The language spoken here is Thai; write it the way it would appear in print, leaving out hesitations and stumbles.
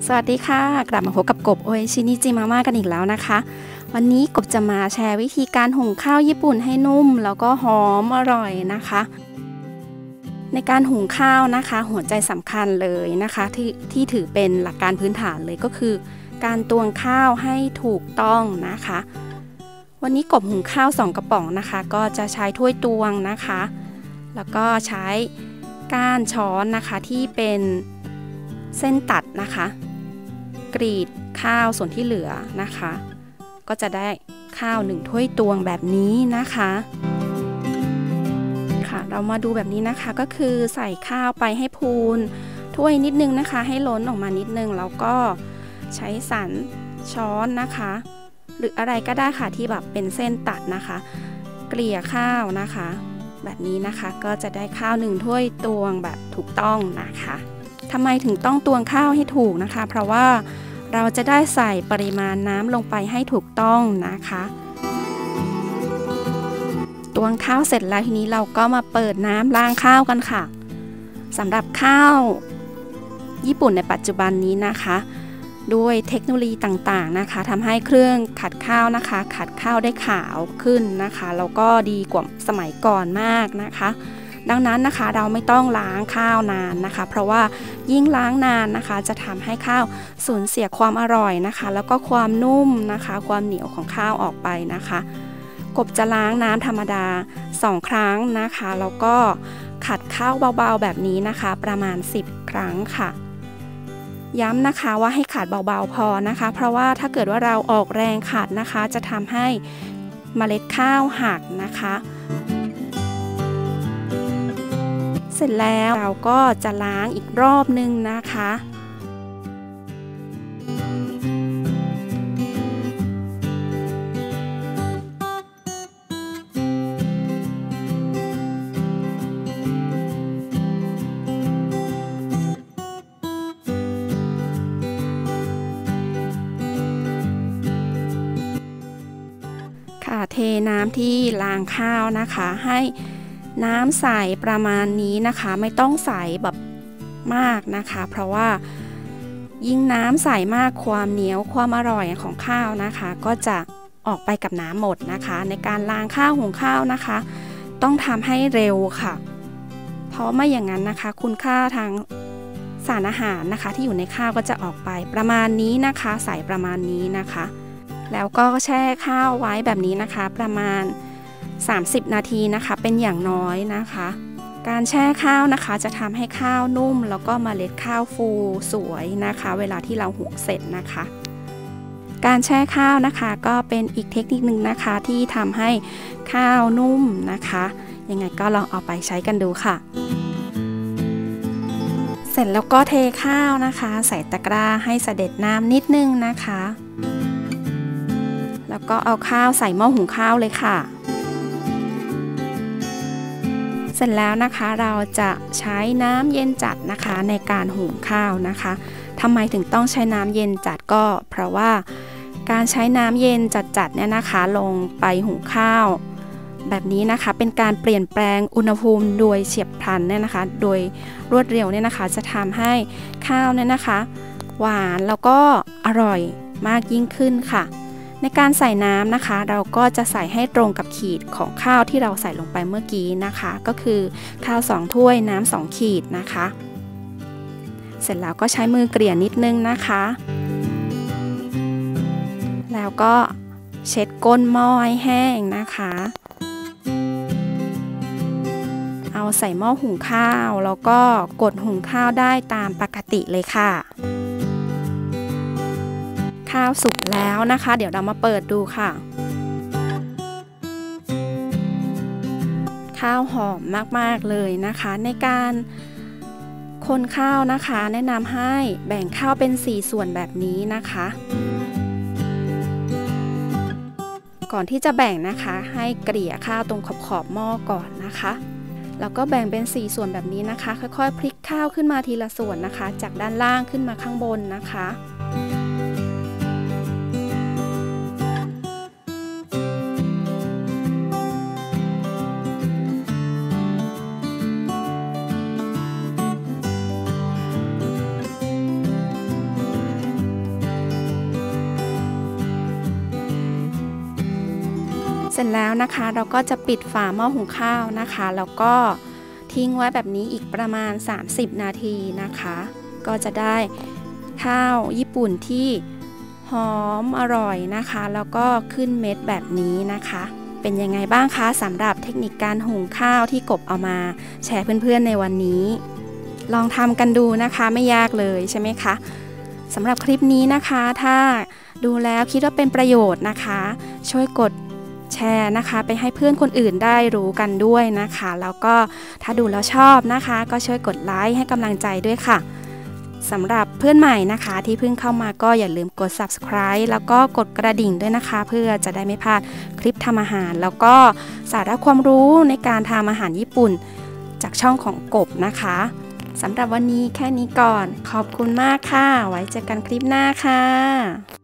สวัสดีค่ะกลับมาพบกับกบโอเอชินิจิมาม่ากันอีกแล้วนะคะวันนี้กบจะมาแชร์วิธีการหุงข้าวญี่ปุ่นให้นุ่มแล้วก็หอมอร่อยนะคะในการหุงข้าวนะคะหัวใจสำคัญเลยนะคะที่ถือเป็นหลักการพื้นฐานเลยก็คือการตวงข้าวให้ถูกต้องนะคะวันนี้กบหุงข้าว2 กระป๋องนะคะก็จะใช้ถ้วยตวงนะคะแล้วก็ใช้ก้านช้อนนะคะที่เป็นเส้นตัดนะคะกรีดข้าวส่วนที่เหลือนะคะก็จะได้ข้าว1 ถ้วยตวงแบบนี้นะคะค่ะเรามาดูแบบนี้นะคะก็คือใส่ข้าวไปให้พูนถ้วยนิดนึงนะคะให้ล้นออกมานิดนึงแล้วก็ใช้สันช้อนนะคะหรืออะไรก็ได้ค่ะที่แบบเป็นเส้นตัดนะคะเกลี่ยข้าวนะคะแบบนี้นะคะก็จะได้ข้าว1 ถ้วยตวงแบบถูกต้องนะคะทำไมถึงต้องตวงข้าวให้ถูกนะคะเพราะว่าเราจะได้ใส่ปริมาณน้ำลงไปให้ถูกต้องนะคะตวงข้าวเสร็จแล้วทีนี้เราก็มาเปิดน้ำล้างข้าวกันค่ะสำหรับข้าวญี่ปุ่นในปัจจุบันนี้นะคะด้วยเทคโนโลยีต่างๆนะคะทำให้เครื่องขัดข้าวนะคะขัดข้าวได้ขาวขึ้นนะคะแล้วก็ดีกว่าสมัยก่อนมากนะคะดังนั้นนะคะเราไม่ต้องล้างข้าวนานนะคะเพราะว่ายิ่งล้างนานนะคะจะทำให้ข้าวสูญเสียความอร่อยนะคะแล้วก็ความนุ่มนะคะความเหนียวของข้าวออกไปนะคะกบจะล้างน้ำธรรมดา2 ครั้งนะคะแล้วก็ขัดข้าวเบาๆแบบนี้นะคะประมาณ10 ครั้งค่ะย้ำนะคะว่าให้ขัดเบาๆพอนะคะเพราะว่าถ้าเกิดว่าเราออกแรงขัดนะคะจะทำให้เมล็ดข้าวหักนะคะเสร็จแล้วเราก็จะล้างอีกรอบนึงนะคะค่ะเทน้ำที่ล้างข้าวนะคะให้น้ำใสประมาณนี้นะคะไม่ต้องใสแบบมากนะคะเพราะว่ายิ่งน้ำใสมากความเหนียวความอร่อยของข้าวนะคะก็จะออกไปกับน้ำหมดนะคะในการล้างข้าวหุงข้าวนะคะต้องทำให้เร็วค่ะเพราะไม่อย่างนั้นนะคะคุณค่าทางสารอาหารนะคะที่อยู่ในข้าวก็จะออกไปประมาณนี้นะคะใสประมาณนี้นะคะแล้วก็แช่ข้าวไว้แบบนี้นะคะประมาณ30 นาทีนะคะเป็นอย่างน้อยนะคะการแช่ข้าวนะคะจะทำให้ข้าวนุ่มแล้วก็เมล็ดข้าวฟูสวยนะคะเวลาที่เราหุงเสร็จนะคะการแช่ข้าวนะคะก็เป็นอีกเทคนิคนึงนะคะที่ทำให้ข้าวนุ่มนะคะยังไงก็ลองเอาไปใช้กันดูค่ะเสร็จแล้วก็เทข้าวนะคะใส่ตะกร้าให้เสด็จน้ำนิดนึงนะคะแล้วก็เอาข้าวใส่หม้อหุงข้าวเลยค่ะเสร็จแล้วนะคะเราจะใช้น้ำเย็นจัดนะคะในการหุงข้าวนะคะทำไมถึงต้องใช้น้ำเย็นจัดก็เพราะว่าการใช้น้ำเย็นจัดๆเนี่ยนะคะลงไปหุงข้าวแบบนี้นะคะเป็นการเปลี่ยนแปลงอุณหภูมิโดยเฉียบพลันเนี่ยนะคะโดยรวดเร็วเนี่ยนะคะจะทำให้ข้าวเนี่ยนะคะหวานแล้วก็อร่อยมากยิ่งขึ้นค่ะในการใส่น้ำนะคะเราก็จะใส่ให้ตรงกับขีดของข้าวที่เราใส่ลงไปเมื่อกี้นะคะก็คือข้าว2 ถ้วยน้ำ2 ขีดนะคะเสร็จแล้วก็ใช้มือเกลี่ยนิดนึงนะคะแล้วก็เช็ดก้นหม้อให้แห้งนะคะเอาใส่หม้อหุงข้าวแล้วก็กดหุงข้าวได้ตามปกติเลยค่ะข้าวสุกแล้วนะคะเดี๋ยวเรามาเปิดดูค่ะข้าวหอมมากๆเลยนะคะในการคนข้าวนะคะแนะนำให้แบ่งข้าวเป็น4 ส่วนแบบนี้นะคะก่อนที่จะแบ่งนะคะให้เกลี่ยข้าวตรงขอบหม้อก่อนนะคะแล้วก็แบ่งเป็น4 ส่วนแบบนี้นะคะค่อยๆพลิกข้าวขึ้นมาทีละส่วนนะคะจากด้านล่างขึ้นมาข้างบนนะคะเสร็จแล้วนะคะเราก็จะปิดฝาหม้อหุงข้าวนะคะแล้วก็ทิ้งไว้แบบนี้อีกประมาณ30นาทีนะคะก็จะได้ข้าวญี่ปุ่นที่หอมอร่อยนะคะแล้วก็ขึ้นเม็ดแบบนี้นะคะเป็นยังไงบ้างคะสำหรับเทคนิคการหุงข้าวที่กบเอามาแชร์เพื่อนๆในวันนี้ลองทำกันดูนะคะไม่ยากเลยใช่ไหมคะสำหรับคลิปนี้นะคะถ้าดูแล้วคิดว่าเป็นประโยชน์นะคะช่วยกดแชร์นะคะไปให้เพื่อนคนอื่นได้รู้กันด้วยนะคะแล้วก็ถ้าดูแล้วชอบนะคะก็ช่วยกดไลค์ให้กำลังใจด้วยค่ะสำหรับเพื่อนใหม่นะคะที่เพิ่งเข้ามาก็อย่าลืมกด Subscribe แล้วก็กดกระดิ่งด้วยนะคะเพื่อจะได้ไม่พลาดคลิปทำอาหารแล้วก็สาระความรู้ในการทำอาหารญี่ปุ่นจากช่องของกบนะคะสำหรับวันนี้แค่นี้ก่อนขอบคุณมากค่ะไว้เจอกันคลิปหน้าค่ะ